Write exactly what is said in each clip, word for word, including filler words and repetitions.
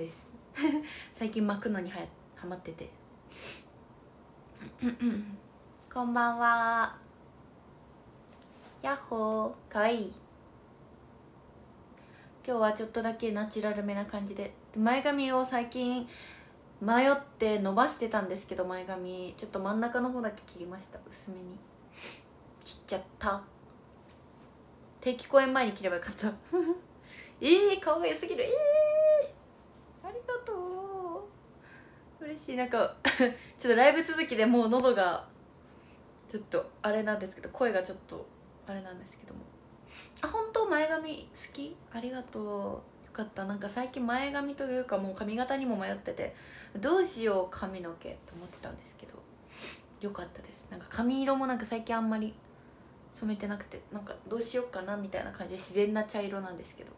です最近巻くのにはやハマっててこんばんは。やっほー、かわいい。今日はちょっとだけナチュラルめな感じで、前髪を最近迷って伸ばしてたんですけど、前髪ちょっと真ん中の方だけ切りました。薄めに切っちゃった。定期公演前に切ればよかったえー、顔が良すぎる。えー、ありがとう、嬉しい。なんかちょっとライブ続きでもう喉がちょっとあれなんですけど、声がちょっとあれなんですけども、あ、本当前髪好き、ありがとう、よかった。なんか最近前髪というかもう髪型にも迷ってて、どうしよう髪の毛って思ってたんですけど、よかったです。なんか髪色もなんか最近あんまり染めてなくて、なんかどうしようかなみたいな感じで自然な茶色なんですけど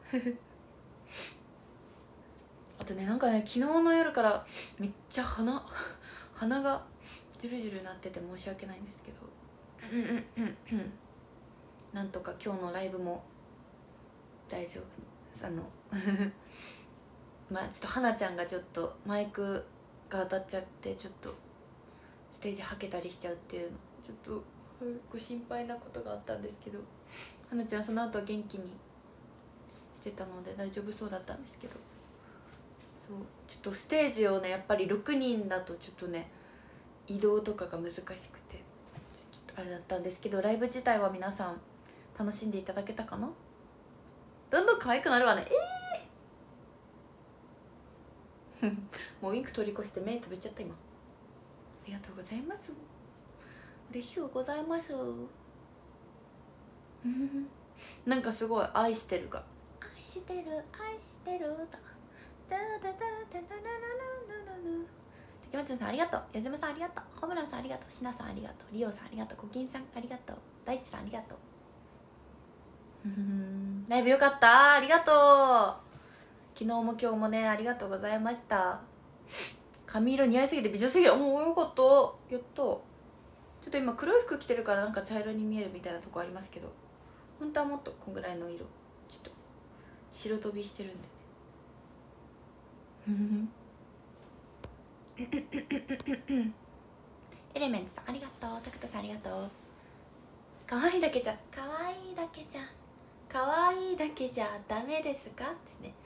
あとね、なんかね、昨日の夜からめっちゃ鼻鼻がジュルジュルなってて申し訳ないんですけど、うんうんうんうん、なんとか今日のライブも大丈夫。あのまあちょっと花ちゃんがちょっとマイクが当たっちゃってちょっとステージはけたりしちゃうっていうの、ちょっとご心配なことがあったんですけど、花ちゃんその後は元気にしてたので大丈夫そうだったんですけど、そうちょっとステージをね、やっぱりろくにんだとちょっとね移動とかが難しくてちょっとあれだったんですけど、ライブ自体は皆さん楽しんでいただけたかな。どんどん可愛くなるわね。えーもうウインク取り越して目つぶっちゃった今。ありがとうございます、嬉しゅうございますなんかすごい愛してるが、愛してる愛してるだだだだだだだだだ竹松さんありがとう、矢島さんありがとう、ホムランさんありがとう、しなさんありがとう、リオさんありがとう、コキンさんありがとう、大地さんありがとうライブよかった、ありがとう。昨日も今日もね、ありがとうございました。髪色似合いすぎて美女すぎる。もうよかった、やっと。ちょっと今黒い服着てるからなんか茶色に見えるみたいなとこありますけど、本当はもっとこんぐらいの色、ちょっと白飛びしてるんでねエレメントさんありがとう、タクトさんありがとう。可愛いだけじゃ可愛いだけじゃ可愛いだけじゃダメですかですね。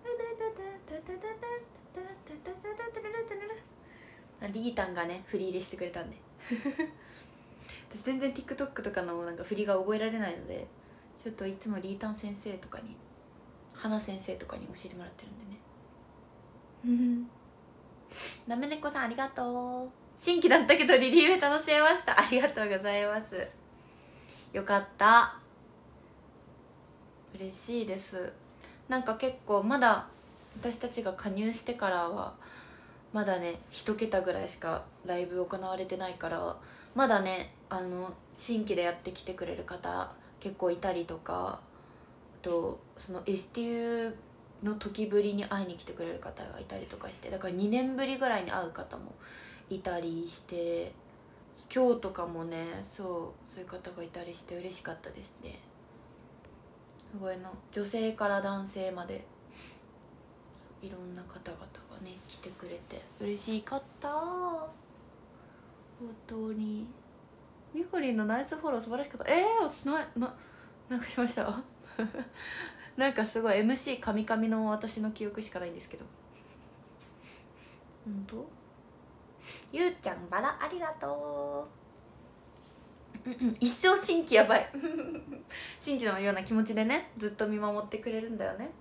リータンがね振り入れしてくれたんで私全然 TikTok とかのなんか振りが覚えられないので、ちょっといつもリータン先生とかに花先生とかに教えてもらってるんでねなめねこさんありがとう。新規だったけどリリーベ楽しめました、ありがとうございます。よかった、嬉しいです。なんか結構まだ私たちが加入してからはまだね一桁ぐらいしかライブ行われてないから、まだねあの新規でやってきてくれる方結構いたりとか、あとその エスティーユー の時ぶりに会いに来てくれる方がいたりとかして、だからにねんぶりぐらいに会う方もいたりして、今日とかもねそうそういう方がいたりして嬉しかったですね。すごいの女性から男性までいろんな方々がね来てくれて嬉しかった、本当に。みほりんのナイスフォロー素晴らしかった。えー、私なななんかしましたなんかすごい エムシー カミカミの私の記憶しかないんですけど、本当。ゆうちゃんバラありがとううん、うん、一生新規やばい新規のような気持ちでねずっと見守ってくれるんだよね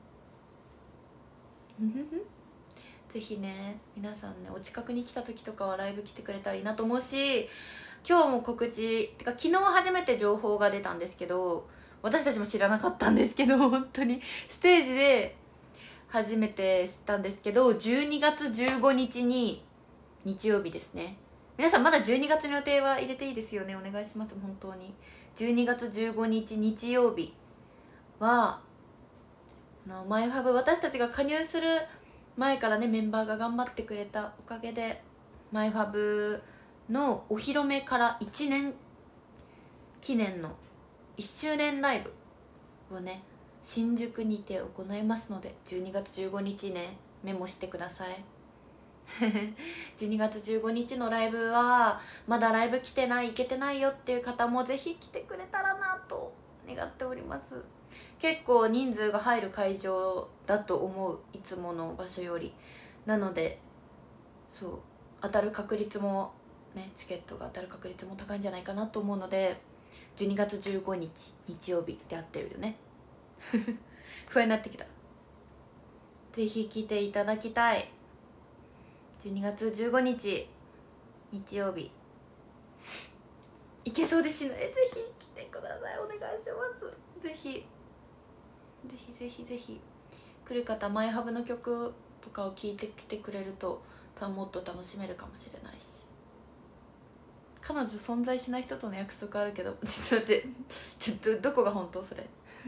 ぜひね皆さんねお近くに来た時とかはライブ来てくれたらいいなと思うし、今日も告知てか昨日初めて情報が出たんですけど、私たちも知らなかったんですけど本当にステージで初めて知ったんですけど、じゅうにがつじゅうごにちに日曜日ですね。皆さんまだじゅうにがつの予定は入れていいですよね、お願いします。本当にじゅうにがつじゅうごにち日曜日はのマイファブ、私たちが加入する前からねメンバーが頑張ってくれたおかげでマイファブのお披露目からいちねん記念のいっしゅうねんライブをね新宿にて行いますので、じゅうにがつじゅうごにちねメモしてくださいじゅうにがつじゅうごにちのライブはまだライブ来てない行けてないよっていう方もぜひ来てくれたらなと願っております。結構人数が入る会場だと思う、いつもの場所より。なのでそう当たる確率もね、チケットが当たる確率も高いんじゃないかなと思うので、じゅうにがつじゅうごにち日曜日で合ってるよね不安になってきた。ぜひ来ていただきたい。じゅうにがつじゅうごにち日曜日いけそうでしない。ぜひ来てください、お願いします。ぜひぜひぜひぜひ来る方、マイハブの曲とかを聴いてきてくれると多分もっと楽しめるかもしれないし。彼女存在しない人との約束あるけど、ちょっと待ってちょっとどこが本当それ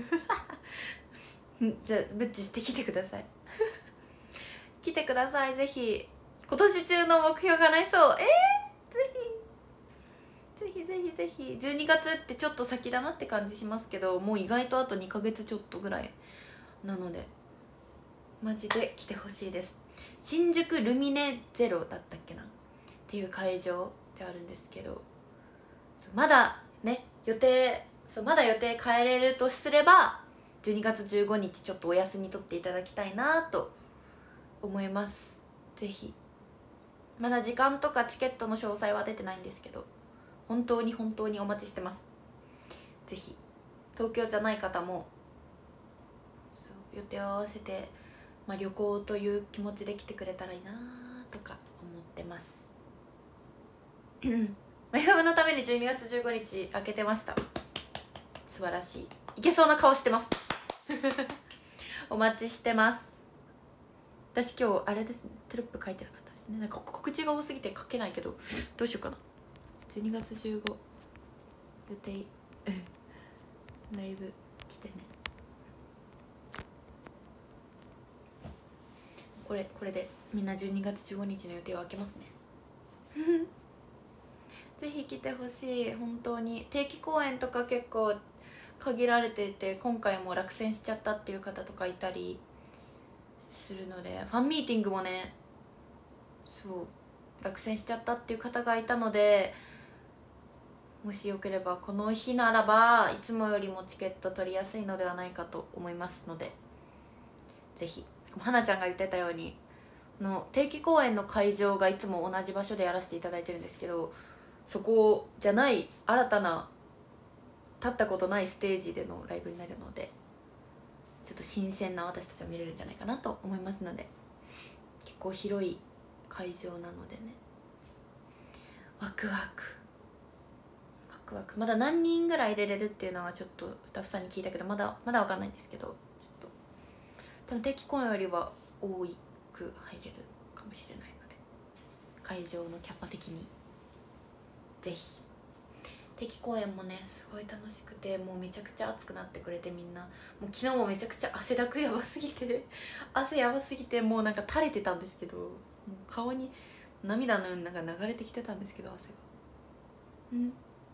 じゃあブッチしてきてください来てください。ぜひ今年中の目標がないそう。えー、ぜひぜひぜひぜひじゅうにがつってちょっと先だなって感じしますけど、もう意外とあとにかげつちょっとぐらいなのでマジで来てほしいです。新宿ルミネゼロだったっけなっていう会場であるんですけど、まだね予定そうまだ予定変えれるとすればじゅうにがつじゅうごにちちょっとお休み取っていただきたいなと思います。ぜひまだ時間とかチケットの詳細は出てないんですけど、本当に本当にお待ちしてます。ぜひ東京じゃない方もそう予定を合わせて、まあ、旅行という気持ちで来てくれたらいいなとか思ってますマイハブのためにじゅうにがつじゅうごにち開けてました。素晴らしい。いけそうな顔してますお待ちしてます。私今日あれですね、テロップ書いてなかったですね。なんか告知が多すぎて書けないけどどうしようかな。じゅうにがつじゅうご予定ライブ来てね。これこれでみんなじゅうにがつじゅうごにちの予定を開けますねぜひ来てほしい。本当に定期公演とか結構限られていて、今回も落選しちゃったっていう方とかいたりするので、ファンミーティングもねそう落選しちゃったっていう方がいたので、もしよければこの日ならばいつもよりもチケット取りやすいのではないかと思いますので、ぜひ。はなちゃんが言ってたようにの定期公演の会場がいつも同じ場所でやらせていただいてるんですけど、そこじゃない新たな立ったことないステージでのライブになるので、ちょっと新鮮な私たちを見れるんじゃないかなと思いますので、結構広い会場なのでね、ワクワクワクワク。まだ何人ぐらい入れれるっていうのはちょっとスタッフさんに聞いたけど、まだまだ分かんないんですけど、ちょっと多分定期公演よりは多く入れるかもしれないので、会場のキャパ的にぜひ。定期公演もねすごい楽しくて、もうめちゃくちゃ熱くなってくれて、みんなもう昨日もめちゃくちゃ汗だくやばすぎて汗やばすぎてもうなんか垂れてたんですけど、もう顔に涙のようになんか流れてきてたんですけど、汗がうん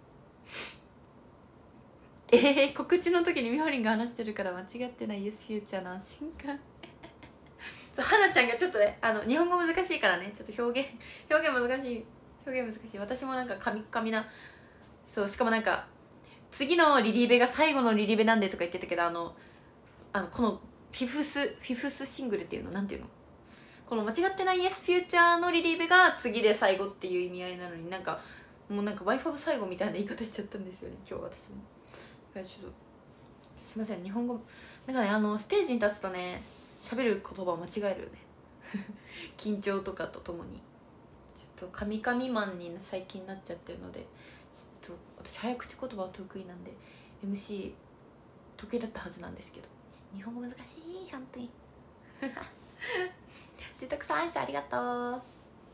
えー、告知の時にみほりんが話してるから間違ってない。イエスフューチャーの安心感そう、はなちゃんがちょっとね、あの日本語難しいからね、ちょっと表現表現難しい表現難しい。私もなんかカミカミな、そう、しかもなんか次のリリーベが最後のリリーベなんでとか言ってたけど、あのあのこのフィフスフィフスシングルっていうのなんていうの、この間違ってないイエスフューチャーのリリーベが次で最後っていう意味合いなのに、なんかもうなんか ワイファブ 最後みたいな言い方しちゃったんですよね今日私も。ちょっとすいません、日本語なんかね、あのステージに立つとね喋る言葉を間違えるよね緊張とかとともにちょっとカミカミマンに最近なっちゃってるので、ちょっと私早口言葉得意なんで エムシー 得意だったはずなんですけど、日本語難しい本当に自宅さんありがとう。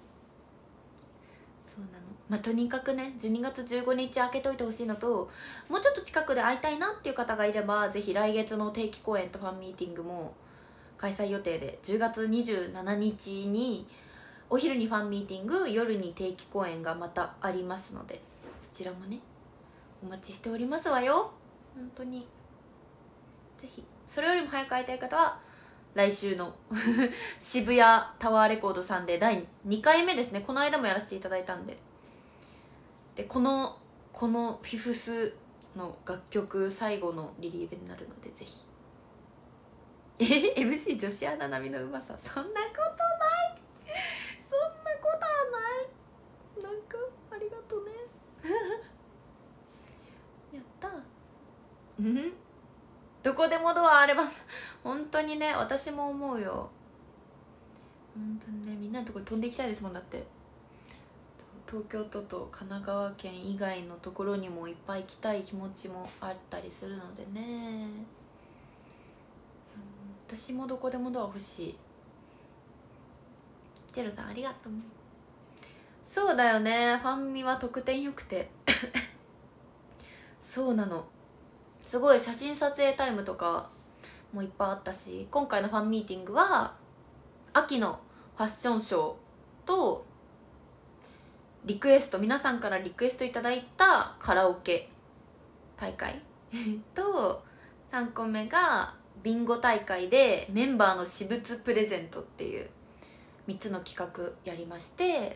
そうなの。まあとにかくねじゅうにがつじゅうごにち開けといてほしいのと、もうちょっと近くで会いたいなっていう方がいればぜひ来月の定期公演とファンミーティングも開催予定で、じゅうがつにじゅうしちにちにお昼にファンミーティング、夜に定期公演がまたありますので、そちらもねお待ちしておりますわよ。本当にぜひ。それよりも早く会いたい方は来週の渋谷タワーレコードさんでだいにかいめですね。この間もやらせていただいたんで、でこのこのフィフスの楽曲最後のリリーベになるので、ぜひ。え エムシー 女子アナ並みのうまさ、そんなことないそんなことはない。なんかありがとうねやったうんどこでもドアあれば本当にね、私も思うよ。本当にね、みんなのとこに飛んでいきたいですもん。だって東京都と神奈川県以外のところにもいっぱい行きたい気持ちもあったりするのでね、うん、私もどこでもドア欲しい。ジェロさんありがとう。そうだよね、ファンミは特典よくてそうなの、すごい写真撮影タイムとかもいっぱいあったし、今回のファンミーティングは秋のファッションショーとリクエスト、皆さんからリクエストいただいたカラオケ大会とさんこめがビンゴ大会でメンバーの私物プレゼントっていうみっつの企画やりまして、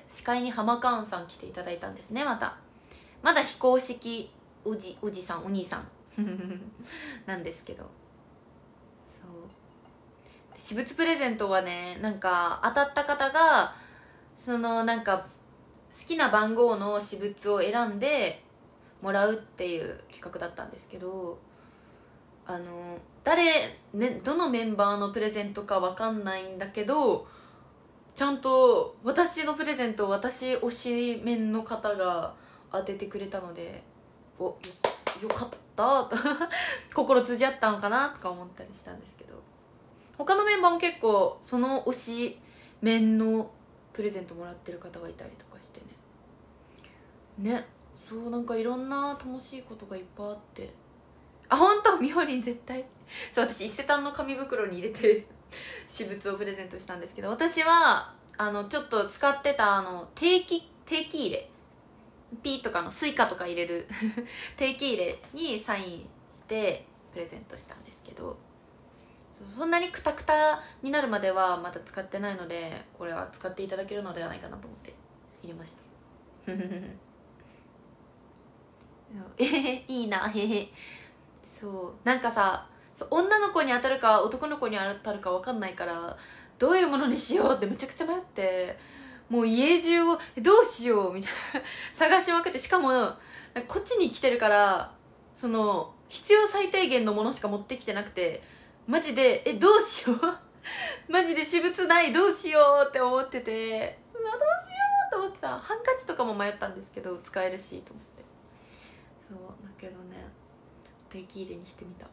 司会にハマカーンさん来ていただいたんですね。またまだ非公式おじおじさんお兄さんなんですけど、そう私物プレゼントはね、なんか当たった方がそのなんか好きな番号の私物を選んでもらうっていう企画だったんですけど、あの誰、ね、どのメンバーのプレゼントか分かんないんだけど、ちゃんと私のプレゼントを私推しメンの方が当ててくれたので、お よ, よかった心通じ合ったのかなとか思ったりしたんですけど、他のメンバーも結構その推しメンのプレゼントもらってる方がいたりとかしてね。ね、そうなんかいろんな楽しいことがいっぱいあって、あ、本当みほりん絶対そう、私伊勢丹の紙袋に入れて私物をプレゼントしたんですけど、私はあのちょっと使ってたあの定期定期入れピーとかのスイカとか入れる定期入れにサインしてプレゼントしたんですけど、そ, そんなにクタクタになるまではまだ使ってないので、これは使っていただけるのではないかなと思って入れましたえへいいなへへ。そうなんかさ、そう女の子に当たるか男の子に当たるか分かんないから、どういうものにしようってめちゃくちゃ迷って、もう家中をどうしようみたいな探しまくって、しかもこっちに来てるからその必要最低限のものしか持ってきてなくて、マジでえどうしようマジで私物ない、どうしようって思ってて、うわどうしようと思ってた。ハンカチとかも迷ったんですけど使えるしと思って、そうだけどね定期入れにしてみた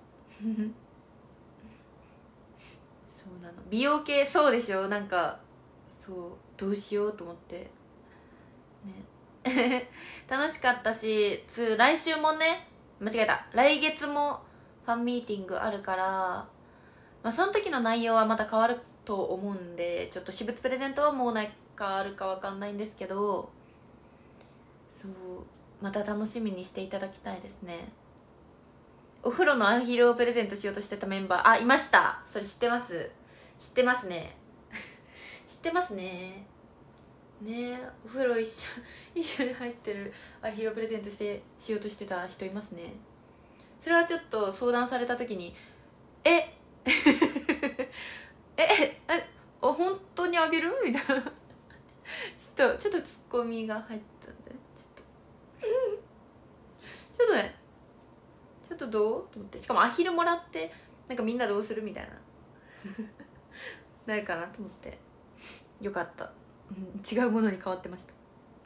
そうなの、美容系そうでしょ、なんかそうどうしようと思ってね楽しかったし、つ来週もね、間違えた、来月もファンミーティングあるから、まあ、その時の内容はまた変わると思うんで、ちょっと私物プレゼントはもうないかあるか分かんないんですけど、そうまた楽しみにしていただきたいですね。お風呂のアヒルをプレゼントしようとしてたメンバー、あ、いました。それ知ってます、知ってますね知ってますね。ねえ、お風呂一緒一緒に入ってるアヒルをプレゼントしてしようとしてた人いますね。それはちょっと相談された時にええええ本当にあげるみたいなちょっとちょっとツッコミが入ったんで、ちょっとちょっとねちょっとどうと思って、しかもアヒルもらってなんかみんなどうするみたいななるかなと思って、よかった、うん、違うものに変わってました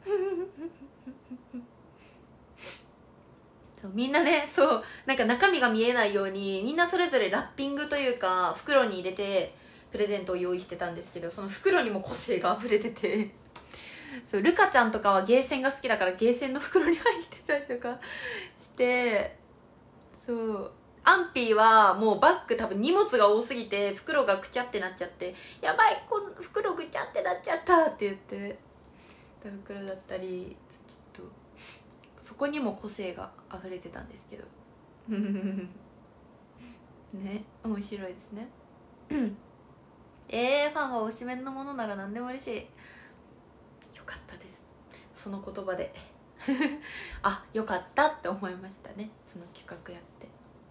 そうみんなね、そうなんか中身が見えないようにみんなそれぞれラッピングというか袋に入れてプレゼントを用意してたんですけど、その袋にも個性が溢れててそうルカちゃんとかはゲーセンが好きだからゲーセンの袋に入ってたりとかして、そうアンピーはもうバッグ多分荷物が多すぎて袋がくちゃってなっちゃって、やばいこの袋ぐちゃってなっちゃったって言ってた袋だったり、ちょっとそこにも個性が溢れてたんですけどね、面白いですねえー、ファンは推しメンのものなら何でも嬉しい。よかったです、その言葉であ、よかったって思いましたね、その企画やって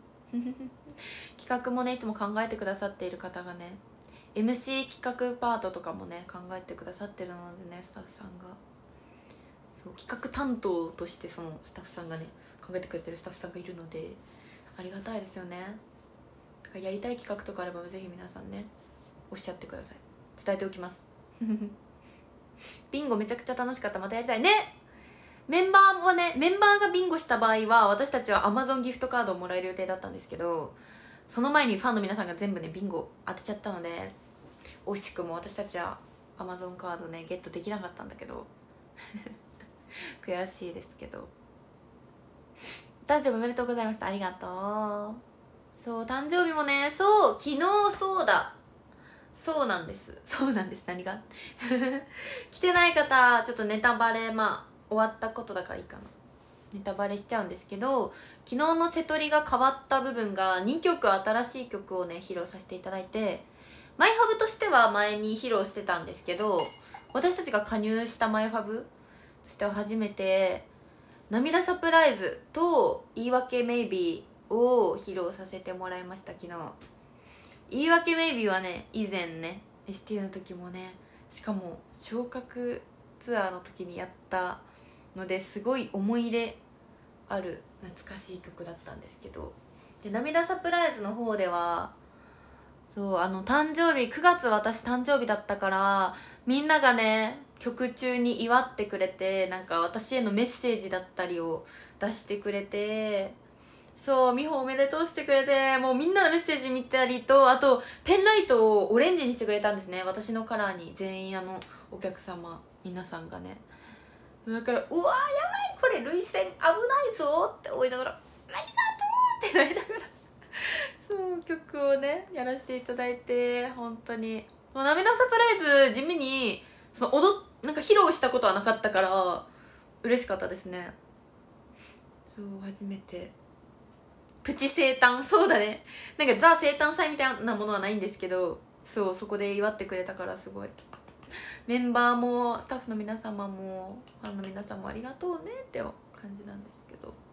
企画もねいつも考えてくださっている方がね エムシー 企画パートとかもね考えてくださってるのでね、スタッフさんがそう企画担当としてそのスタッフさんがね考えてくれてるスタッフさんがいるのでありがたいですよね。だからやりたい企画とかあればぜひ皆さんねおっしゃってください、伝えておきますビンゴめちゃくちゃ楽しかった、またやりたいね。メンバーもね、メンバーがビンゴした場合は私たちは Amazon ギフトカードをもらえる予定だったんですけど、その前にファンの皆さんが全部ねビンゴ当てちゃったので惜しくも私たちは Amazon カードねゲットできなかったんだけど悔しいですけど、誕生日おめでとうございました、ありがとう。そう誕生日もね、そう昨日そうだそうなんですそうなんです何が来てない方ちょっとネタバレ、まあ終わったことだからいいかな、ネタバレしちゃうんですけど、昨日の瀬取りが変わった部分がにきょく新しい曲をね披露させていただいて、マイファブとしては前に披露してたんですけど、私たちが加入したマイファブとしては初めて涙サプライズと言い訳メイビーを披露させてもらいました。昨日言い訳メイビーはね以前ね エスティー の時もね、しかも昇格ツアーの時にやったのですごい思い入れある懐かしい曲だったんですけど、で涙サプライズの方ではそうあの誕生日くがつ私誕生日だったからみんながね曲中に祝ってくれて、なんか私へのメッセージだったりを出してくれて、そう美穂おめでとうしてくれて、もうみんなのメッセージ見たりと、あとペンライトをオレンジにしてくれたんですね、私のカラーに。全員あのお客様皆さんがね、だからうわーやばいこれ涙腺危ないぞって思いながらありがとうってなりながらそう曲をねやらせていただいて、本当にもう涙サプライズ地味にその踊なんか披露したことはなかったから嬉しかったですね。そう初めてプチ生誕、そうだね、なんかザ生誕祭みたいなものはないんですけど、そうそこで祝ってくれたからすごいメンバーもスタッフの皆様もファンの皆さんもありがとうねって感じなんですけど、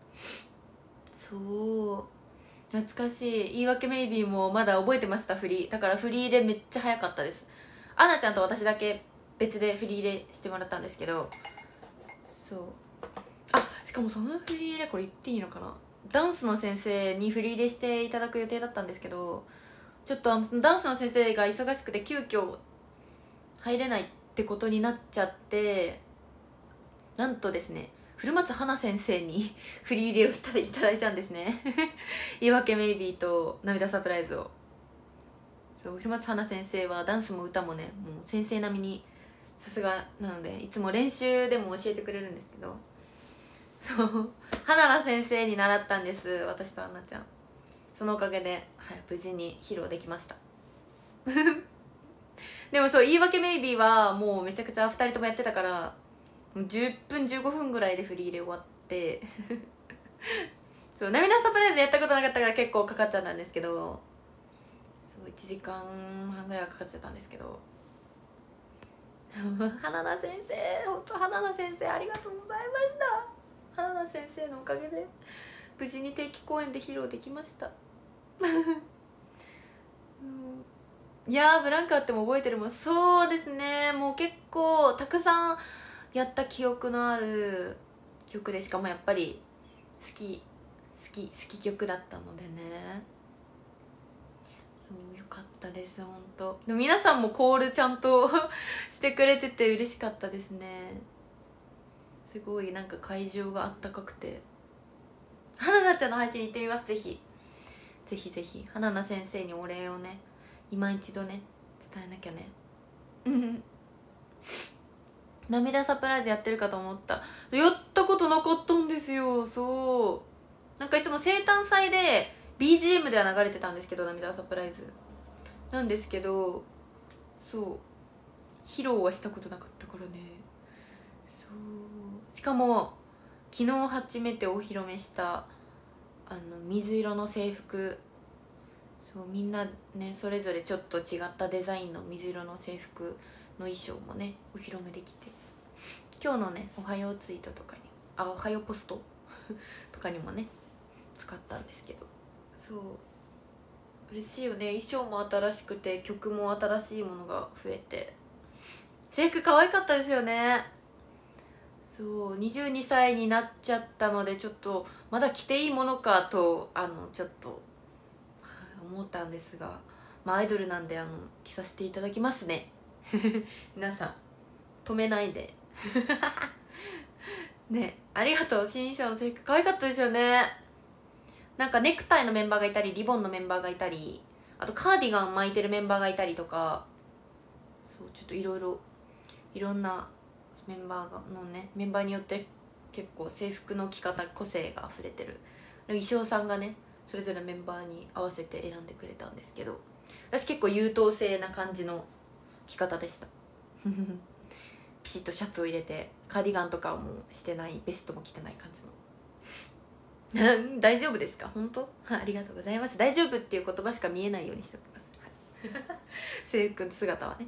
そう懐かしい。言い訳メイビーもまだ覚えてました、振りだから振り入れめっちゃ早かったです。アナちゃんと私だけ別で振り入れしてもらったんですけど、そうあしかもその振り入れこれ言っていいのかな、ダンスの先生に振り入れしていただく予定だったんですけど、ちょっとあのダンスの先生が忙しくて急遽入れないってことになっちゃって、なんとですね古松花先生に振り入れをしていただいたんですね言い訳メイビーと涙サプライズを。そう古松花先生はダンスも歌もねもう先生並みにさすがなので、いつも練習でも教えてくれるんですけど、そう花田先生に習ったんです、私とアンナちゃん。そのおかげで、はい、無事に披露できましたでもそう言い訳メイビーはもうめちゃくちゃふたりともやってたからじゅっぷんじゅうごふんぐらいで振り入れ終わってそう涙サプライズやったことなかったから結構かかっちゃったんですけど、そういちじかんはんぐらいはかかっちゃったんですけど花田先生本当花田先生ありがとうございました。花田先生のおかげで無事に定期公演で披露できましたいやーブランクあっても覚えてるもん。そうですねもう結構たくさんやった記憶のある曲で、しかもやっぱり好き好き好き曲だったのでね、そうよかったです本当。でも皆さんもコールちゃんとしてくれてて嬉しかったですね。すごいなんか会場があったかくて、花菜ちゃんの配信行ってみます。ぜひぜひぜひ花菜先生にお礼をね今一度ね伝えなきゃね涙サプライズやってるかと思った。やったことなかったんですよ。そうなんかいつも生誕祭で ビージーエム では流れてたんですけど、涙サプライズなんですけど、そう披露はしたことなかったからね。そうしかも昨日初めてお披露目したあの水色の制服、 そうみんなねそれぞれちょっと違ったデザインの水色の制服の衣装もねお披露目できて、今日のねおはようツイートとかにあおはようポストとかにもね使ったんですけど、そう嬉しいよね。衣装も新しくて曲も新しいものが増えて制服可愛かったですよね。そうにじゅうにさいになっちゃったのでちょっとまだ着ていいものかとあのちょっと思ったんですが、まあアイドルなんであの着させていただきますね皆さん止めないでね、ありがとう。新衣装の制服可愛かったですよね。なんかネクタイのメンバーがいたりリボンのメンバーがいたり、あとカーディガン巻いてるメンバーがいたりとか、そうちょっといろいろいろんなメンバーがのねメンバーによって結構制服の着方個性があふれてる衣装さんがねそれぞれメンバーに合わせて選んでくれたんですけど、私結構優等生な感じの着方でしたピシッとシャツを入れてカーディガンとかもしてないベストも着てない感じの大丈夫ですか本当ありがとうございます。大丈夫っていう言葉しか見えないようにしておきます、はい、制服の姿はね。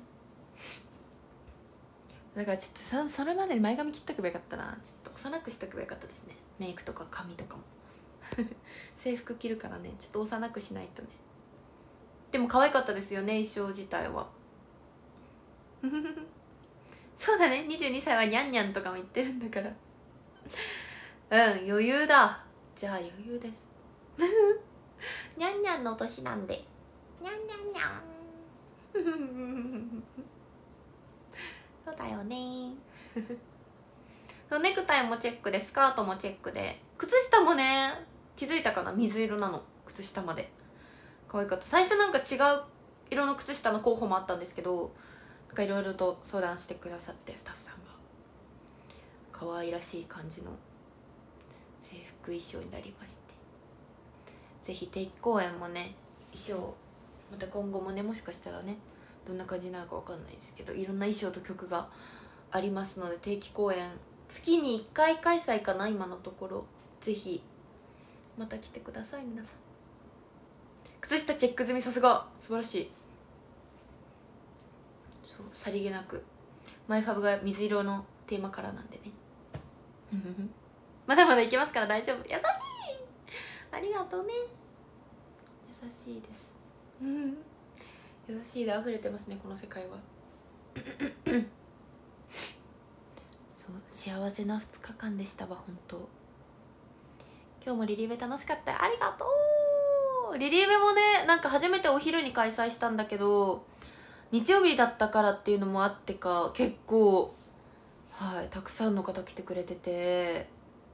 だからちょっと そ, それまでに前髪切っとけばよかったな。ちょっと幼くしとけばよかったですね。メイクとか髪とかも制服着るからねちょっと幼くしないとね。でも可愛かったですよね衣装自体はそうだね、にじゅうにさいはニャンニャンとかも言ってるんだからうん余裕だ。じゃあ余裕ですニャンニャンの年なんでニャンニャンニャンそうだよねネクタイもチェックでスカートもチェックで靴下もね気づいたかな、水色なの靴下まで可愛かった。最初なんか違う色の靴下の候補もあったんですけど、なんかいろいろと相談してくださってスタッフさんが可愛らしい感じの制服衣装になりまして、ぜひ定期公演もね衣装また今後もねもしかしたらねどんな感じになるかわかんないですけどいろんな衣装と曲がありますので、定期公演月にいっかい開催かな今のところ。ぜひまた来てください皆さん。靴下チェック済み、さすが素晴らしい。そうさりげなくマイファブが水色のテーマカラーなんでねまだまだいけますから大丈夫。優しいありがとうね。優しいです優しいで溢れてますねこの世界はそう幸せなふつかかんでしたわ本当。今日もリリーベ楽しかったよ。ありがとう。リリーベもねなんか初めてお昼に開催したんだけど日曜日だったからっていうのもあってか結構はいたくさんの方来てくれてて、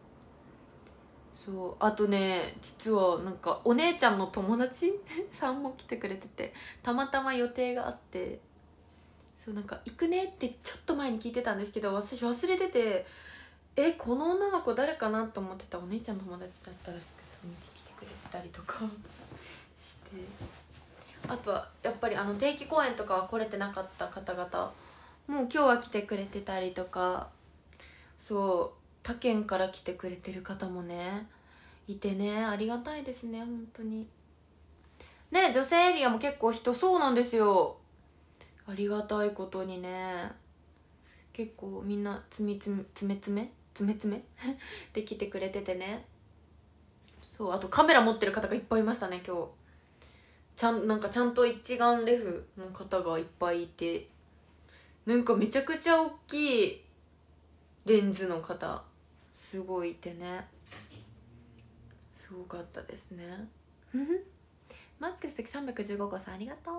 そうあとね実はなんかお姉ちゃんの友達さんも来てくれてて、たまたま予定があってそうなんか行くねってちょっと前に聞いてたんですけど私忘れてて、えこの女の子誰かなと思ってたお姉ちゃんの友達だったらしくそう見てきてくれてたりとかして、あとはやっぱりあの定期公演とかは来れてなかった方々もう今日は来てくれてたりとか、そう他県から来てくれてる方もねいてねありがたいですね本当にね。女性エリアも結構人そうなんですよ、ありがたいことにね。結構みんなつみつみつめつめつめつめで来てくれててね。そうあとカメラ持ってる方がいっぱいいましたね今日。ちゃんなんかちゃんと一眼レフの方がいっぱいいて、なんかめちゃくちゃ大きいレンズの方すごいいてねすごかったですねマックス時さんびゃくじゅうご号さんありがとう。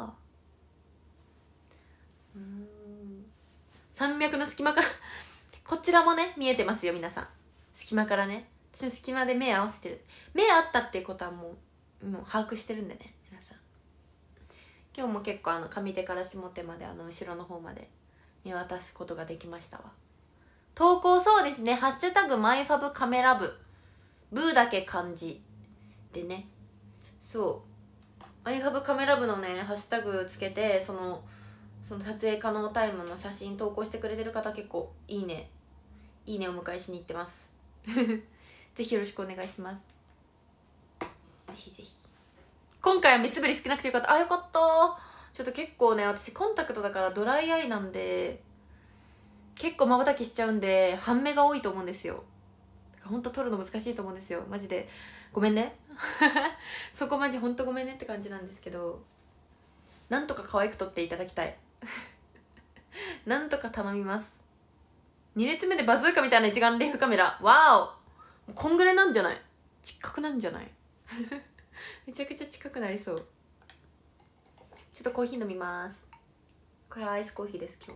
うーん山脈の隙間からこちらもね見えてますよ皆さん。隙間からねちょっと隙間で目合わせてる。目あったっていうことはもうもう把握してるんでね皆さん。今日も結構あの上手から下手まであの後ろの方まで見渡すことができましたわ。投稿そうですね、ハッシュタグマイファブカメラ部ブーだけ漢字でね、そうマイファブカメラ部のねハッシュタグつけてそのその撮影可能タイムの写真投稿してくれてる方結構いいねいいねお迎えしに行ってますぜひよろしくお願いします。ぜひぜひ今回は目つぶり少なくてよかった。あ、よかった。ちょっと結構ね、私コンタクトだからドライアイなんで結構まばたきしちゃうんで半目が多いと思うんですよ。ほんと撮るの難しいと思うんですよ、マジで。ごめんねそこマジほんとごめんねって感じなんですけど、なんとか可愛く撮っていただきたいなんとか頼みます。に列目でバズーカみたいな一眼レフカメラ、わお、こんぐらいなんじゃない、近くなんじゃないめちゃくちゃ近くなりそう。ちょっとコーヒー飲みます。これはアイスコーヒーです今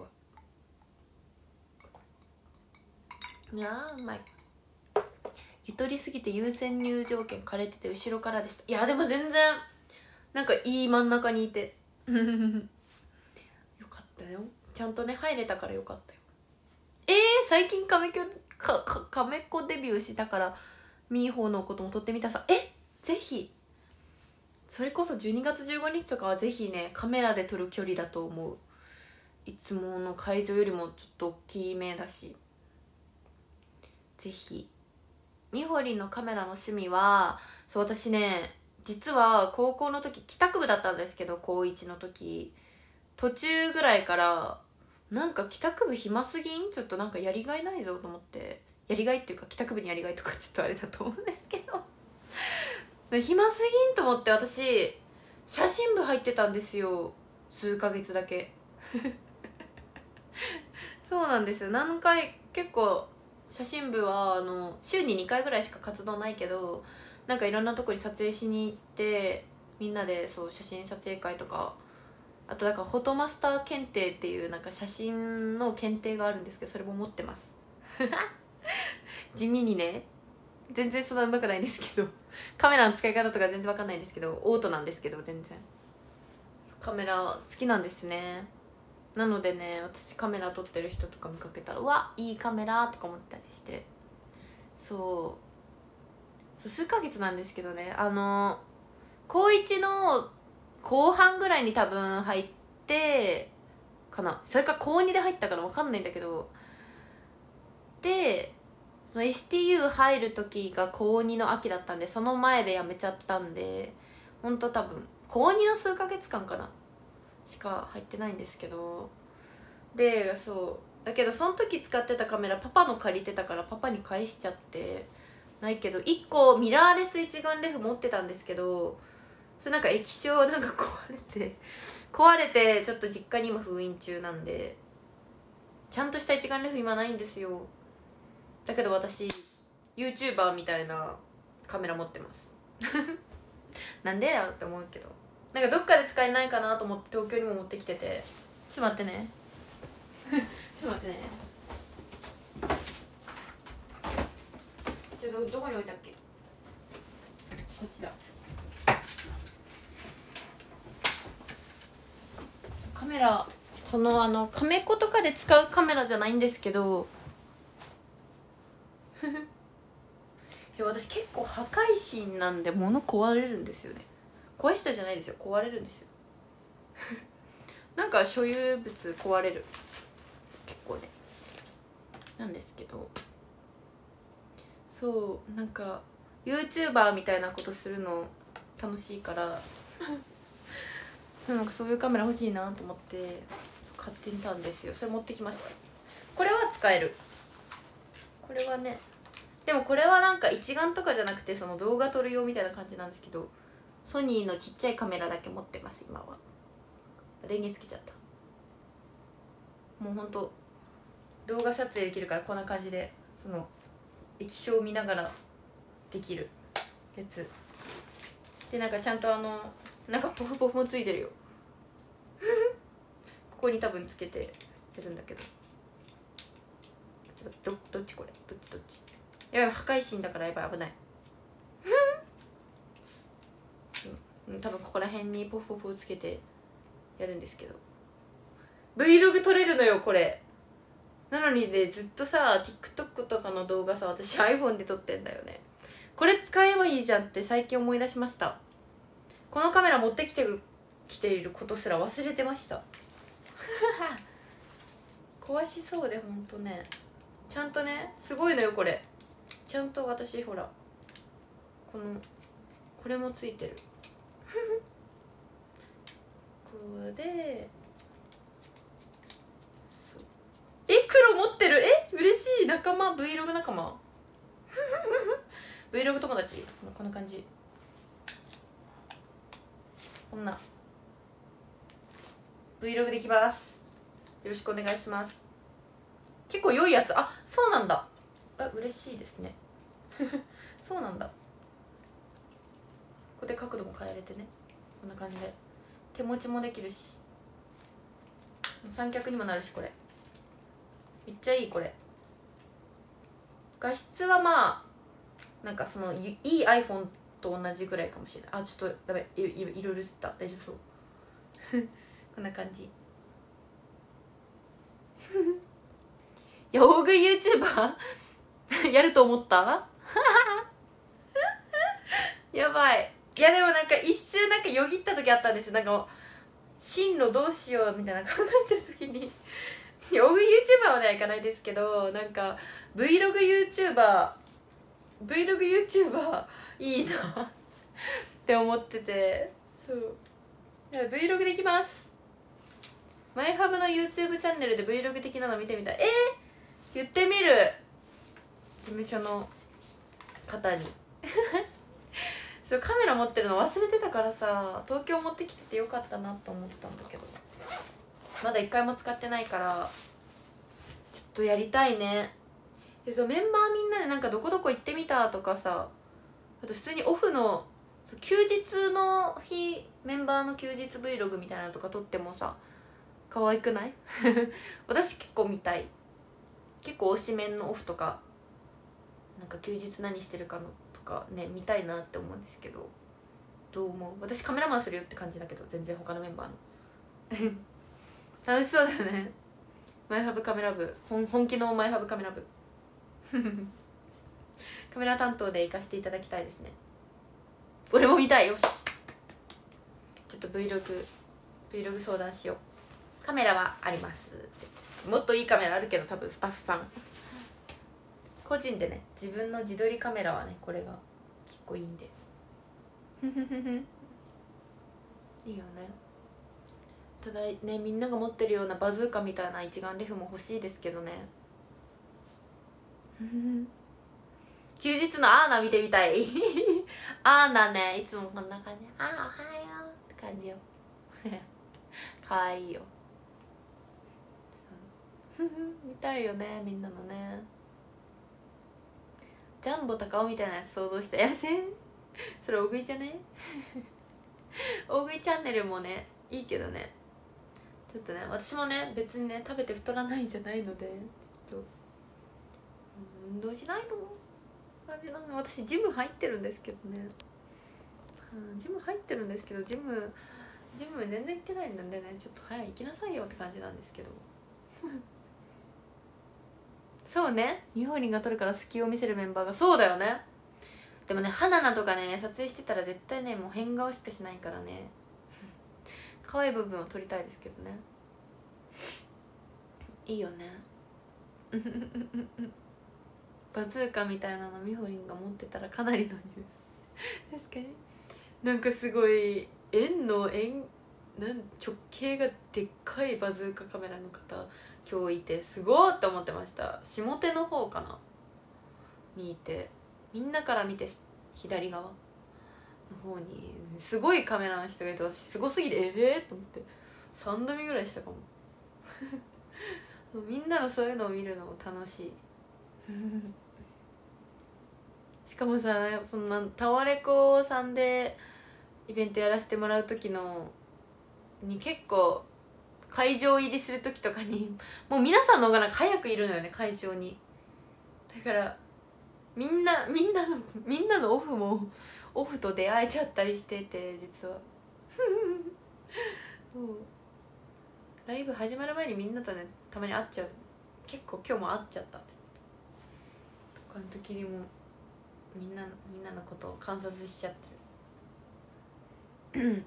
日は。いやーうまい。ゆとりすぎて優先入場券枯れてて後ろからでした。いやでも全然なんかいい真ん中にいてよかったよ。ちゃんとね入れたからよかったよ。えー、最近カメキョかかカメコデビューしたからミーホーのことも撮ってみたさ。え、ぜひそれこそじゅうにがつじゅうごにちとかはぜひねカメラで撮る距離だと思う。いつもの会場よりもちょっと大きめだし、ぜひ。みほりんのカメラの趣味は、そう私ね実は高校の時帰宅部だったんですけど、高いちの時途中ぐらいからなんか帰宅部暇すぎん、ちょっとなんかやりがいないぞと思って、やりがいっていうか帰宅部にやりがいとかちょっとあれだと思うんですけど暇すぎんと思って私写真部入ってたんですよ、数ヶ月だけそうなんですよ。何回結構写真部はあの週ににかいぐらいしか活動ないけど、なんかいろんなとこに撮影しに行ってみんなでそう写真撮影会とか、あとなんかフォトマスター検定っていうなんか写真の検定があるんですけど、それも持ってます地味にね、全然そんなうまくないんですけどカメラの使い方とか全然わかんないんですけど、オートなんですけど全然カメラ好きなんですね。なのでね、私カメラ撮ってる人とか見かけたらうわいいカメラとか思ったりして、そうそう数ヶ月なんですけどね、あの高いちの後半ぐらいに多分入ってかな、それか高にで入ったから分かんないんだけど、でその エスティーユー 入る時が高にの秋だったんで、その前で辞めちゃったんで、ほんと多分高にの数ヶ月間かなしか入ってないんですけど、でそうだけどその時使ってたカメラパパの借りてたからパパに返しちゃってないけど、いっこミラーレス一眼レフ持ってたんですけど、それなんか液晶なんか壊れて壊れてちょっと実家に今封印中なんで、ちゃんとした一眼レフ今ないんですよ。だけど私 YouTuber みたいなカメラ持ってますなんでやって思うけど、なんかどっかで使えないかなと思って東京にも持ってきてて、ちょっと待ってねちょっと待ってね、ちょっとどこに置いたっけ、こっちだ。カメラそのあのカメコとかで使うカメラじゃないんですけどいや私結構破壊神なんで物壊れるんですよね。壊したじゃないですよ、壊れるんですよなんか所有物壊れる結構ねなんですけど、そうなんか YouTuber みたいなことするの楽しいからなんかそういうカメラ欲しいなと思って買ってみたんですよ。それ持ってきました。これは使える。これはね、でもこれはなんか一眼とかじゃなくてその動画撮る用みたいな感じなんですけど、ソニーのちっちゃいカメラだけ持ってます今は。電源つけちゃった。もうほんと動画撮影できるからこんな感じでその液晶を見ながらできるやつで、なんかちゃんとあのなんかポフポフもついてるよここに多分つけてやるんだけど、ちょっと ど, どっちこれどっちどっちやばい、破壊神だからやばい、危ないそう多分ここら辺にポフポフをつけてやるんですけど、 Vlog 撮れるのよこれ。なのにでずっとさ TikTok とかの動画さ私 iPhone で撮ってんだよね。これ使えばいいじゃんって最近思い出しました。このカメラ持ってきてるきていることすら忘れてました壊しそうでほんとね、ちゃんとねすごいのよこれ、ちゃんと私ほらこのこれもついてるこでそうえ黒持ってるえ嬉しい仲間 Vlog 仲間Vlog 友達こんな感じこんな Vlog できます。よろしくお願いします。結構良いやつあそうなんだあ嬉しいですねそうなんだここで角度も変えれてねこんな感じで手持ちもできるし三脚にもなるしこれめっちゃいいこれ画質はまあなんかそのいい iPhone と同じぐらいかもしれないあちょっとダメ い, い, いろいろ映った大丈夫そうこんな感じいや大食い YouTuber やると思ったやばいいやでもなんか一瞬なんかよぎった時あったんですよなんか進路どうしようみたいな考えてる時に大食い YouTuber まではいかないですけどなんか VlogYouTuber VlogYouTuber いいなって思っててそういや Vlog できますマイハブの YouTube チャンネルで Vlog 的なの見てみたいえー、言ってみる事務所の方にそうカメラ持ってるの忘れてたからさ東京持ってきててよかったなと思ったんだけどまだ一回も使ってないからちょっとやりたいねでそうメンバーみんなでなんかどこどこ行ってみたとかさあと普通にオフの休日の日メンバーの休日 Vlog みたいなのとか撮ってもさ可愛くない私結構見たい結構推しメンのオフとかなんか休日何してるかのとかね見たいなって思うんですけどどう思う私カメラマンするよって感じだけど全然他のメンバーの楽しそうだよねマイハブカメラ部 本, 本気のマイハブカメラ部カメラ担当で行かせていただきたいですね俺も見たいよしちょっと Vlog Vlog 相談しようカメラはありますってもっといいカメラあるけど多分スタッフさん個人でね自分の自撮りカメラはねこれが結構いいんでいいよねただねみんなが持ってるようなバズーカみたいな一眼レフも欲しいですけどね休日のアーナ見てみたいアーナねいつもこんな感じあーおはようって感じよかわいいよ見たいよねみんなのねジャンボ高尾みたいなやつ想像してや全それ大食いじゃね大食いチャンネルもねいいけどねちょっとね私もね別にね食べて太らないんじゃないのでちょっと運動しないの感じなの私ジム入ってるんですけどね、うん、ジム入ってるんですけどジムジム全然行ってないんでねちょっと早い行きなさいよって感じなんですけどそうねみほりんが撮るから隙を見せるメンバーがそうだよねでもね花菜とかね撮影してたら絶対ねもう変顔しかしないからね可愛い部分を撮りたいですけどねいいよねバズーカみたいなのみほりんが持ってたらかなりのニュース確かになんかすごい円の円なん直径がでっかいバズーカカメラの方今日いてすごーって思ってました下手の方かなにいてみんなから見て左側の方にすごいカメラの人がいて私すごすぎてええー、と思ってさんどめぐらいしたかもみんなのそういうのを見るのも楽しいしかもさそんなタワレコさんでイベントやらせてもらう時のに結構会場入りする時とかにもう皆さんの方がなんか早くいるのよね会場にだからみんなみんなのみんなのオフもオフと出会えちゃったりしてて実はもうライブ始まる前にみんなとねたまに会っちゃう結構今日も会っちゃったんですとかの時にもみんなみんなのことを観察しちゃってる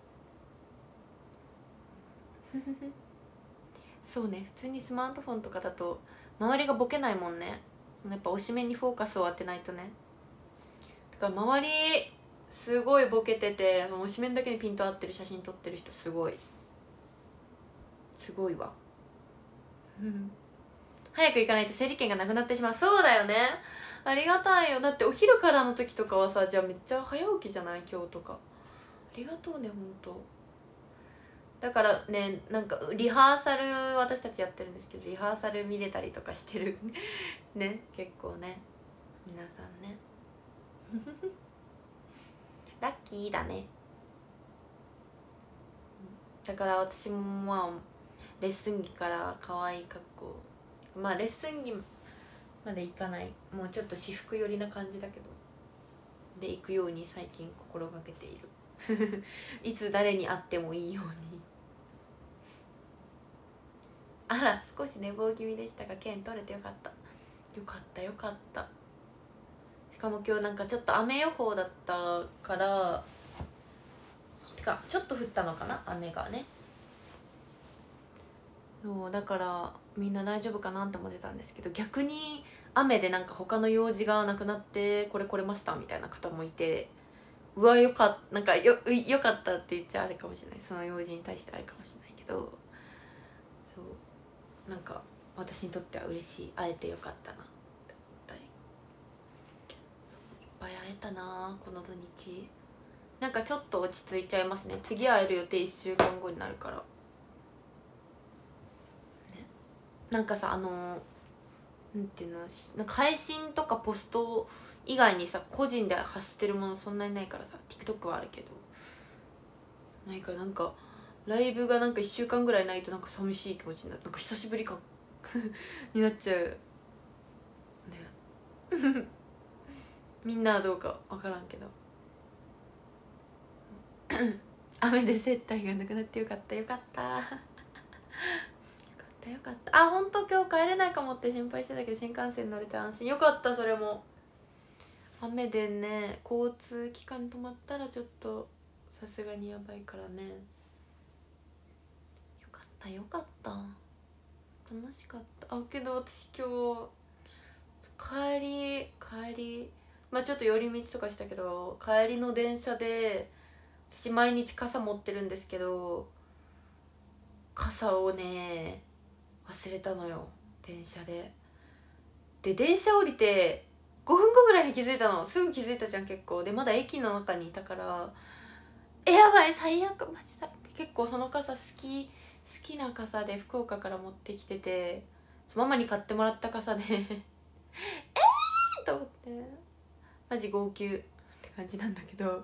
そうね普通にスマートフォンとかだと周りがボケないもんねそのやっぱ推しメンにフォーカスを当てないとねだから周りすごいボケてて、その推しメンだけにピント合ってる写真撮ってる人すごいすごいわ早く行かないと整理券がなくなってしまう。そうだよね、ありがたいよ。だってお昼からの時とかはさ、じゃあめっちゃ早起きじゃない、今日とか。ありがとうね、ほんと。だからね、なんかリハーサル私たちやってるんですけど、リハーサル見れたりとかしてるね、結構ね、皆さんねラッキーだね。だから私もまあレッスン着から可愛い格好、まあレッスン着まで行かない、もうちょっと私服寄りな感じだけどで行くように最近心がけているいつ誰に会ってもいいようにあら、少し寝坊気味でしたが剣取れてよかった。よかったよかった。しかも今日なんかちょっと雨予報だったから、てかちょっと降ったのかな、雨がね。そうだからみんな大丈夫かなって思ってたんですけど、逆に雨でなんか他の用事がなくなってこれ来れましたみたいな方もいて、うわよかったなんかよよかったって言っちゃあれかもしれない、その用事に対してあれかもしれないけど、そうなんか私にとっては嬉しい、会えてよかったなって思ったり、いっぱい会えたなこの土日。なんかちょっと落ち着いちゃいますね。次会える予定いっしゅうかんごになるから、ね、なんかさ、あのなんていうの、なんか配信とかポスト以外にさ個人で発してるものそんなにないからさ、 TikTok はあるけどないから、なんかライブがなんかいっしゅうかんぐらいないとなんか寂しい気持ちになる、なんか久しぶり感になっちゃうねみんなはどうか分からんけど雨で接待がなくなってよかったよかったよかったよかった。あ、ほんと今日帰れないかもって心配してたけど新幹線乗れて安心よかった。それも雨でね、交通機関止まったらちょっとさすがにやばいからね。よかったよかった、楽しかった。あ、けど私今日帰り帰りまあちょっと寄り道とかしたけど、帰りの電車で私毎日傘持ってるんですけど、傘をね忘れたのよ、電車で。で電車降りてごふんごぐらいに気づいたの。すぐ気づいたじゃん結構。でまだ駅の中にいたから、えやばい最悪マジ最悪。結構その傘好き好きな傘で福岡から持ってきてて、ママに買ってもらった傘でえーと思ってマジ号泣って感じなんだけど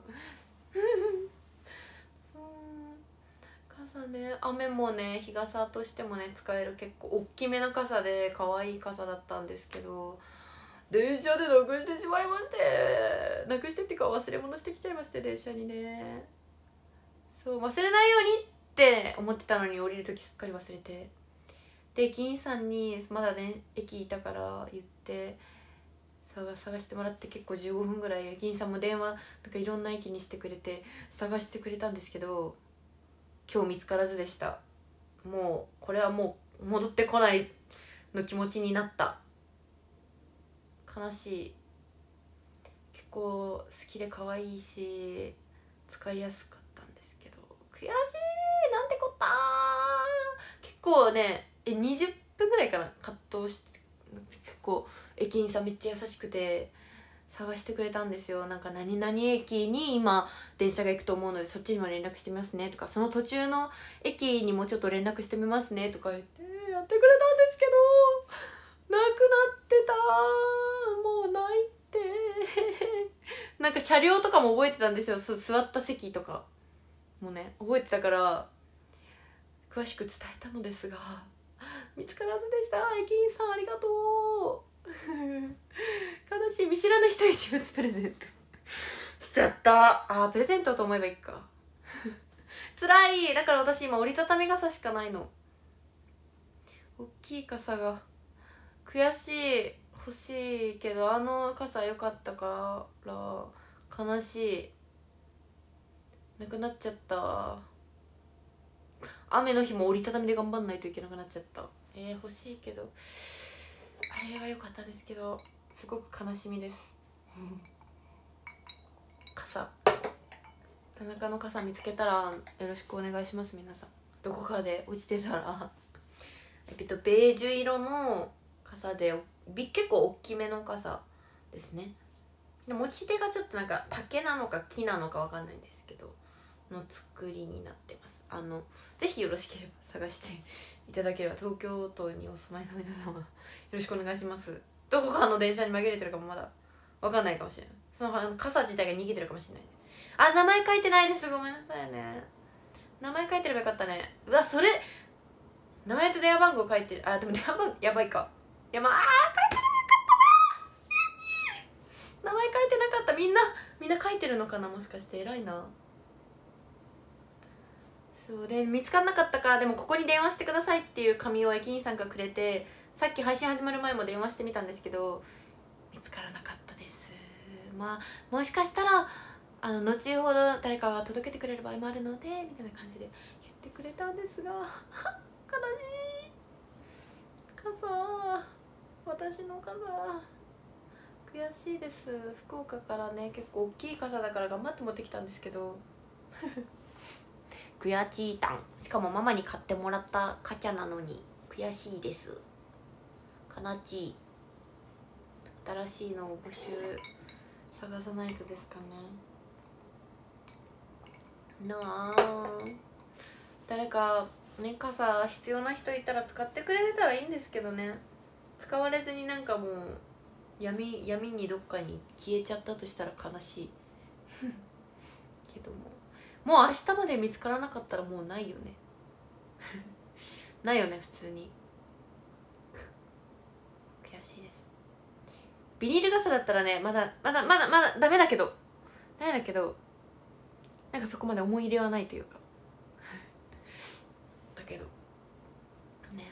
そう傘ね、雨もね日傘としてもね使える結構大きめな傘で可愛い傘だったんですけど、電車でなくしてしまいまして、なくしてっていうか忘れ物してきちゃいまして、電車にね。そう忘れないようにって思ってたのに降りる時すっかり忘れて、で駅員さんにまだね駅いたから言って探探してもらって、結構じゅうごふんぐらい駅員さんも電話なんかいろんな駅にしてくれて探してくれたんですけど、今日見つからずでした。もうこれはもう戻ってこないの気持ちになった。悲しい。結構好きで可愛いし使いやすかったんですけど、悔しい、なんてこった。結構ねえにじゅっぷんぐらいかな葛藤して、結構駅員さんめっちゃ優しくて探してくれたんですよ。なんか何々駅に今電車が行くと思うのでそっちにも連絡してみますねとか、その途中の駅にもちょっと連絡してみますねとか言ってやってくれたんですけど、なくなってた。もうないってなんか車両とかも覚えてたんですよ、座った席とかもね覚えてたから詳しく伝えたのですが見つからずでした。駅員さんありがとう悲しい。見知らぬ人に私物プレゼントしちゃった。あープレゼントと思えばいいか辛い。だから私今折りたたみ傘しかないの。大きい傘が悔しい。欲しいけどあの傘良かったから悲しい。なくなっちゃった。雨の日も折りたたみで頑張んないといけなくなっちゃった。えー、欲しいけどあれが良かったですけどすごく悲しみです傘田中の傘見つけたらよろしくお願いします。皆さんどこかで落ちてたらえっとベージュ色の傘で結構大きめの傘ですね。で持ち手がちょっとなんか竹なのか木なのかわかんないんですけどの作りになってます。あのぜひよろしければ探していただければ、東京都にお住まいの皆様よろしくお願いします。どこかの電車に紛れてるかもまだわかんないかもしれない。その傘自体が逃げてるかもしれない。あ、名前書いてないです、ごめんなさいね。名前書いてればよかったね。うわ、それ名前と電話番号書いてる。あ、でも電話番号やばいか。いや、まあ、あー書いてればよかったな。名前書いてなかった。みんなみんな書いてるのかな、もしかして。偉いな。そうで見つからなかったから、でもここに電話してくださいっていう紙を駅員さんがくれて、さっき配信始まる前も電話してみたんですけど見つからなかったです。まあもしかしたらあの後ほど誰かが届けてくれる場合もあるのでみたいな感じで言ってくれたんですが悲しい。傘、私の傘悔しいです。福岡からね結構大きい傘だから頑張って持ってきたんですけど悔しいたん。しかもママに買ってもらったカチャなのに悔しいです。悲しい。新しいのを募集探さないとですかね。なあ、誰かね傘必要な人いたら使ってくれてたらいいんですけどね。使われずになんかもう闇闇にどっかに消えちゃったとしたら悲しいけども、もう明日まで見つからなかったらもうないよねないよね普通に。悔しいです。ビニール傘だったらねまだまだまだまだダメだけどダメだけどなんかそこまで思い入れはないというかだけどね、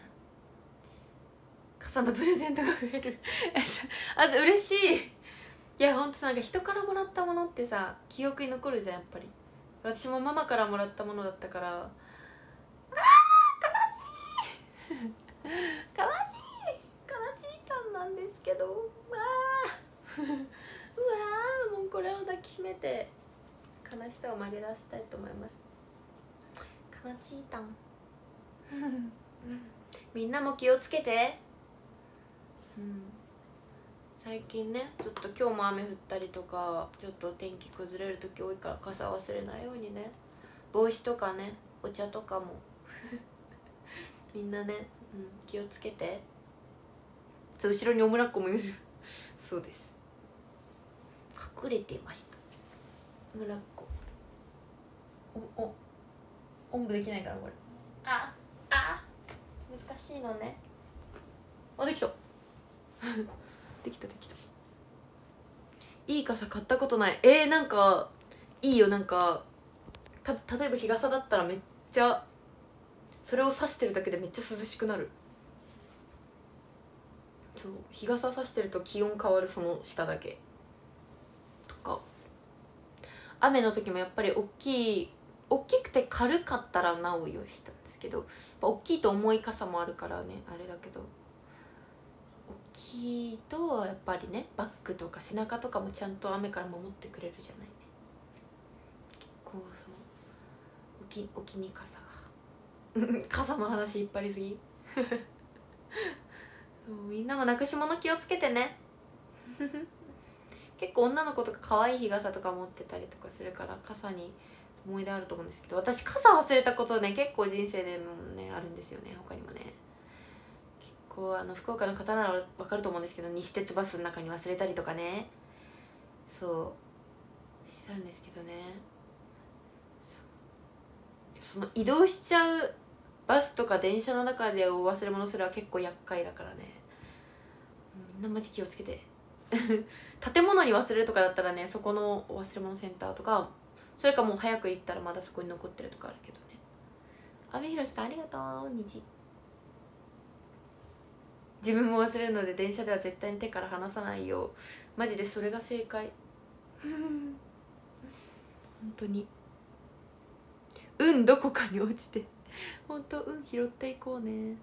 傘のプレゼントが増えるあと嬉しい。いやほんとなんか人からもらったものってさ記憶に残るじゃんやっぱり。私もママからもらったものだったから、あー悲しい悲しい悲しいたんなんですけど、わーうわーもうこれを抱きしめて悲しさを紛らわせたいと思います。悲しいたんみんなも気をつけて。うん最近ねちょっと今日も雨降ったりとかちょっと天気崩れる時多いから傘忘れないようにね。帽子とかねお茶とかもみんなね、うん、気をつけて。そう、後ろにオムラッコもいるそうです、隠れていました。オムラッコおおおんぶできないからこれ。ああ難しいのね。あできたできたできた。いい傘買ったことない。えー、なんかいいよ。なんかた例えば日傘だったらめっちゃそれを差してるだけでめっちゃ涼しくなる。そう日傘差してると気温変わる、その下だけとか。雨の時もやっぱり大きい大きくて軽かったらなお用意したんですけど、やっぱ大きいと重い傘もあるからねあれだけど、大きいとやっぱりねバッグとか背中とかもちゃんと雨から守ってくれるじゃないね。結構そのおきお気に傘が傘の話引っ張りすぎみんなもなくし物気をつけてね結構女の子とか可愛い日傘とか持ってたりとかするから傘に思い出あると思うんですけど、私傘忘れたことね結構人生でもねあるんですよね。他にもね結構あの福岡の方なら分かると思うんですけど、西鉄バスの中に忘れたりとかねそうしてたんですけどね。その移動しちゃうバスとか電車の中でお忘れ物するは結構厄介だからね。みんなマジ気をつけて建物に忘れるとかだったらねそこのお忘れ物センターとか、それかもう早く行ったらまだそこに残ってるとかあるけどね。阿部寛さんありがとう。虹自分も忘れるので電車では絶対に手から離さないよう。マジでそれが正解本当に運どこかに落ちて本当運拾っていこうね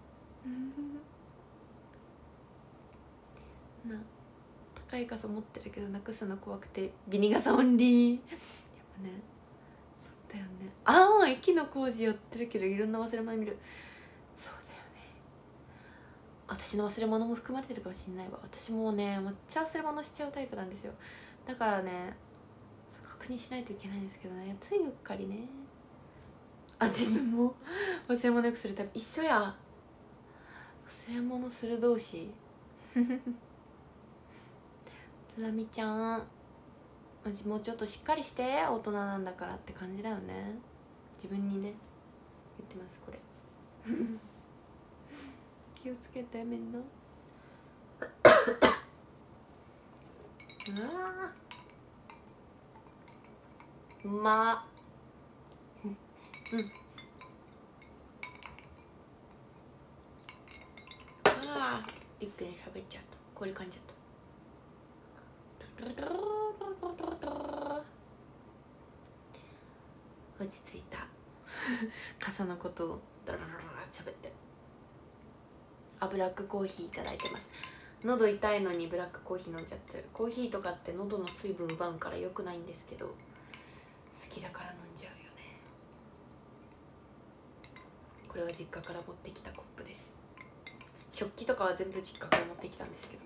な高い傘持ってるけどなくすの怖くてビニ傘オンリーやっぱねああ駅の工事やってるけどいろんな忘れ物見る。そうだよね、私の忘れ物も含まれてるかもしれないわ。私もねめっちゃ忘れ物しちゃうタイプなんですよ。だからね確認しないといけないんですけどね、ついうっかりね。あ、自分も忘れ物よくするタイプ。一緒や、忘れ物する同士つらみちゃんマジもうちょっとしっかりして、大人なんだからって感じだよね。自分にね言ってますこれ気をつけてみんなうわうまっうんあ一気に喋っちゃった。氷噛んじゃった。落ち着いた傘のことをダララララ喋って。あ、ブラックコーヒーいただいてます。喉痛いのにブラックコーヒー飲んじゃってる。コーヒーとかって喉の水分奪うから良くないんですけど、好きだから飲んじゃうよね。これは実家から持ってきたコップです。食器とかは全部実家から持ってきたんですけど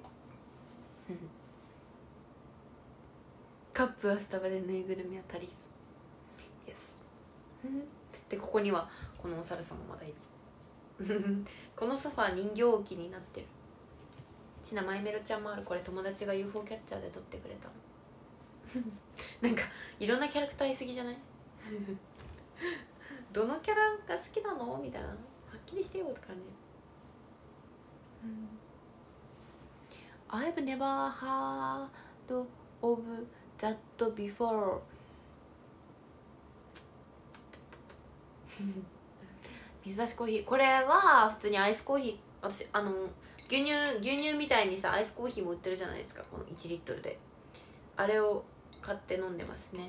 カップはスタバで、ぬいぐるみはタリーズ。イエスで、ここにはこのお猿さんもまだいるこのソファー人形置きになってる。ちなマイメロちゃんもある。これ友達が ユーフォー キャッチャーで撮ってくれたなんかいろんなキャラクターいすぎじゃないどのキャラが好きなのみたいな、はっきりしてよって感じ。I've never heard of that before 水出しコーヒー、これは普通にアイスコーヒー。私あの牛乳牛乳みたいにさアイスコーヒーも売ってるじゃないですか、このいちリットルで。あれを買って飲んでますね。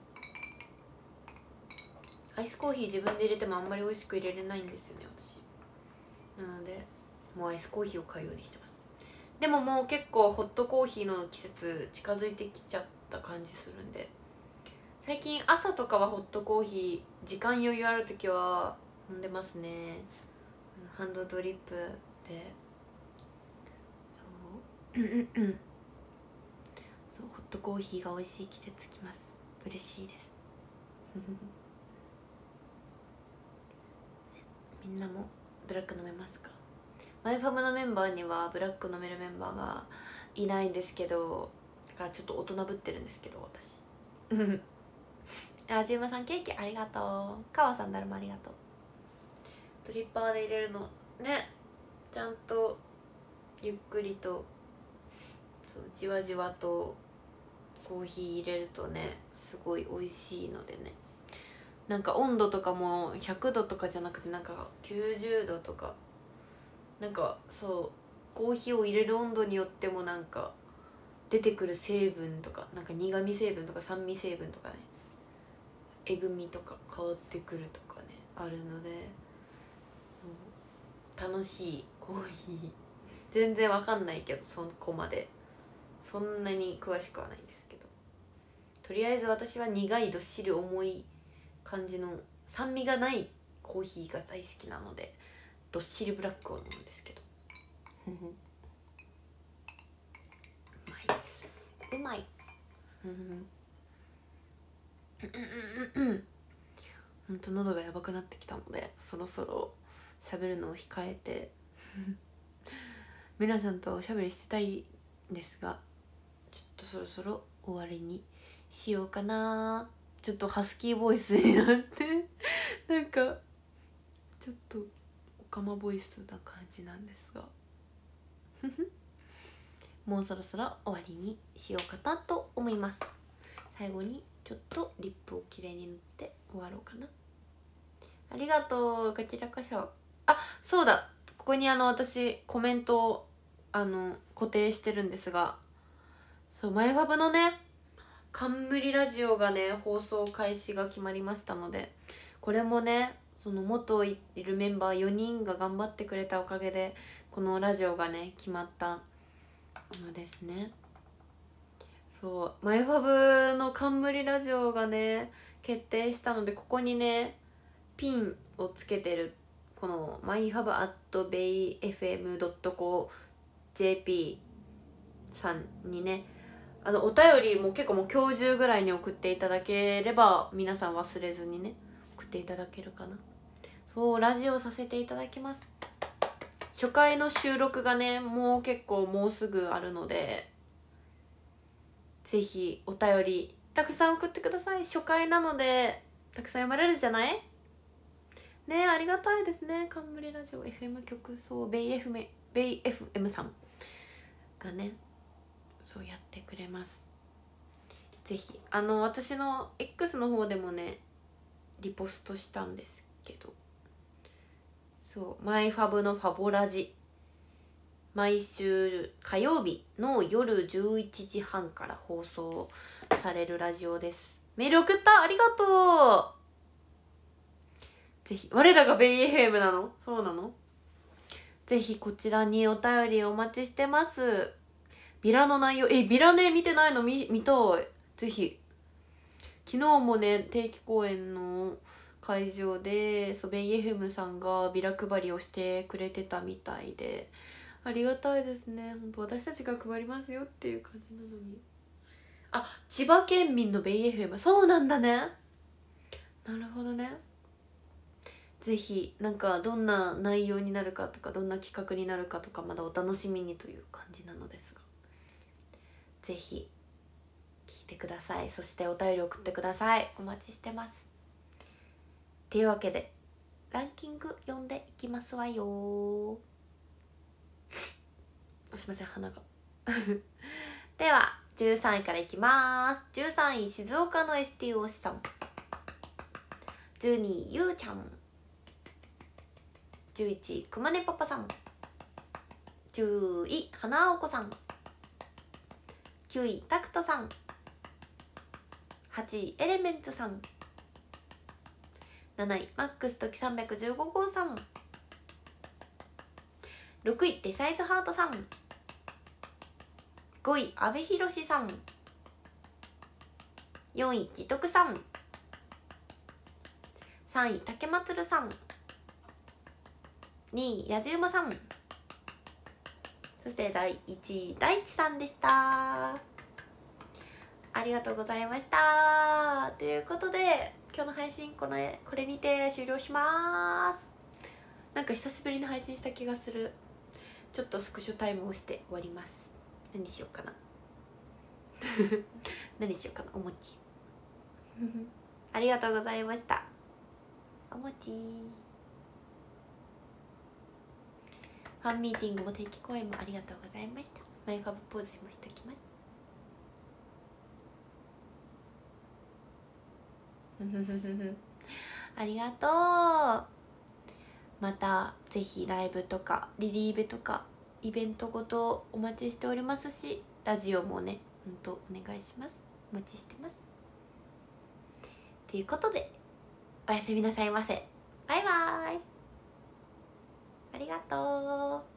アイスコーヒー自分で入れてもあんまり美味しく入れれないんですよね私。なのでもうアイスコーヒーを買うようにしてます。でももう結構ホットコーヒーの季節近づいてきちゃった感じするんで、最近朝とかはホットコーヒー時間余裕ある時は飲んでますね。ハンドドリップでそうそうホットコーヒーが美味しい季節きます。嬉しいですみんなもブラック飲めますか？マイファムのメンバーにはブラック飲めるメンバーがいないんですけど、だからちょっと大人ぶってるんですけど私あ、じゅうまさんケーキありがとう。かわさんだるまありがとう。ドリッパーで入れるのね、ちゃんとゆっくりとそうじわじわとコーヒー入れるとねすごい美味しいのでね。なんか温度とかもひゃくどとかじゃなくてなんかきゅうじゅうどとか、なんかそうコーヒーを入れる温度によってもなんか出てくる成分とか、なんか苦味成分とか酸味成分とかね、えぐみとか変わってくるとかねあるので、そう楽しいコーヒー全然わかんないけどそこまでそんなに詳しくはないんですけど、とりあえず私は苦いどっしり重い感じの酸味がないコーヒーが大好きなのでどっしりブラックを飲むんですけどうまいです。うまいほんと喉がやばくなってきたのでそろそろ喋るのを控えて皆さんとおしゃべりしてたいんですが、ちょっとそろそろ終わりにしようかな。ちょっとハスキーボイスになってなんかちょっとオカマボイスな感じなんですがもうそろそろ終わりにしようかなと思います。最後にちょっとリップをきれいに塗って終わろうかな。ありがとう。こちらこそ。あ、そうだ、ここにあの私コメントをあの固定してるんですが、そうマイファブのね冠ラジオがね放送開始が決まりましたので、これもねその元いるメンバーよにんが頑張ってくれたおかげでこのラジオがね決まったのですね。そうマイファブの冠ラジオがね決定したので、ここにねピンをつけてるこの マイファブ アット ベイエフエム ドット コー ジェーピー さんにね、あのお便りも結構もう今日中ぐらいに送っていただければ皆さん忘れずにね送っていただけるかな。そう、ラジオさせていただきます。初回の収録がねもう結構もうすぐあるので、ぜひお便りたくさん送ってください。初回なのでたくさん読まれるじゃないねえ、ありがたいですね。冠ラジオ エフエム 局、そうベイ エフエム ベイ エフエム さんがねそうやってくれます。ぜひあの私の X の方でもねリポストしたんですけど、そうマイファブのファボラジ、毎週火曜日の夜じゅういちじはんから放送されるラジオです。メール送った、ありがとう。ぜひ、我らがベイ エフエム なの？そうなの？ぜひこちらにお便りお待ちしてます。ビラの内容、えビラね見てないの 見, 見たい。ぜひ。昨日もね定期公演の会場でそうベイ エフエム さんがビラ配りをしてくれてたみたいで、ありがたいですね。本当私たちが配りますよっていう感じなのに。あ、千葉県民のベイ エフエム、 そうなんだね。なるほどね。ぜひなんかどんな内容になるかとかどんな企画になるかとかまだお楽しみにという感じなのですが、ぜひ聞いてください。そしてお便り送ってください。お待ちしてます。というわけでランキング読んでいきますわよすいません鼻がではじゅうさんいからいきます。じゅうさんい静岡の エスティー 推しさん、じゅうにいゆうちゃん、じゅういちいくまねパパさん、じゅうい花おこさん、きゅういタクトさん、はちいエレメンツさん、なないマックス時さんびゃくじゅうご号さん、ろくいデサイズハートさん、ごい阿部寛さん、よんい自徳さん、さんい竹まつるさん、にいやじうまさん、そしてだいいちい大地さんでした。ありがとうございました。ということで今日の配信このこれにて終了します。なんか久しぶりに配信した気がする。ちょっとスクショタイムをして終わります。何しようかな何しようかな。お餅ありがとうございました。お餅ファンミーティングも定期公演もありがとうございました。マイファブポーズもしておきます。ありがとう。またぜひライブとかリリーベとかイベントごとお待ちしておりますし、ラジオもねほんとお願いします。お待ちしてます。ということでおやすみなさいませ。バイバーイ。ありがとう。